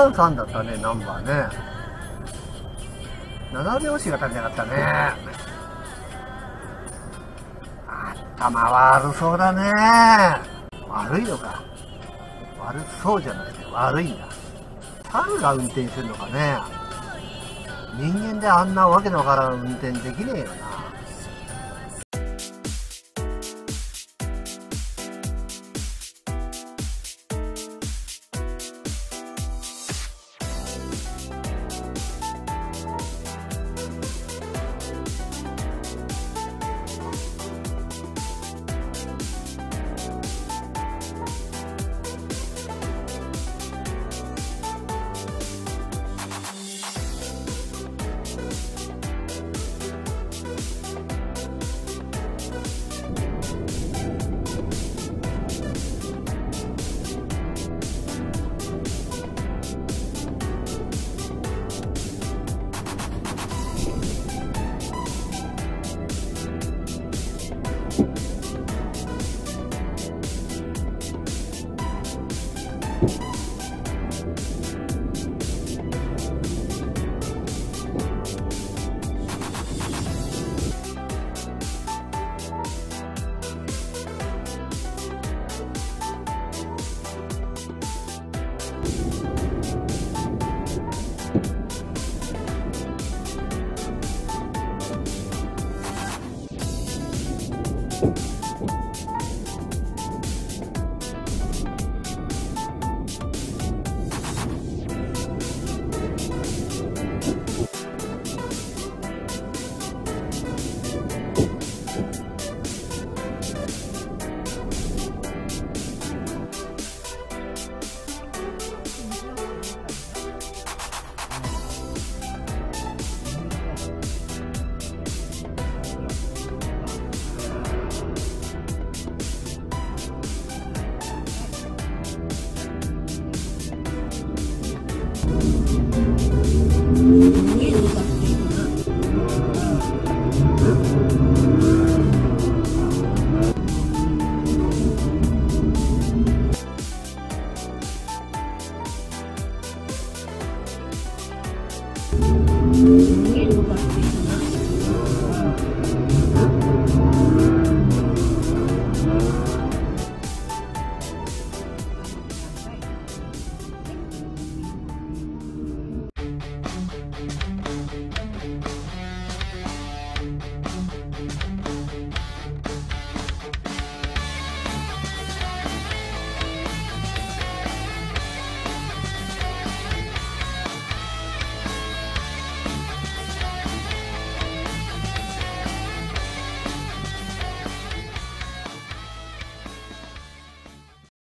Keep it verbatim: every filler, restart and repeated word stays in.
さんさんだったね、ナンバーね。なな拍子が足りなかったね。頭悪そうだね。悪いのか。悪そうじゃなくて悪いんだ。猿が運転してんのかね。人間であんなわけのわからん運転できねえよな。 見えるのかっていう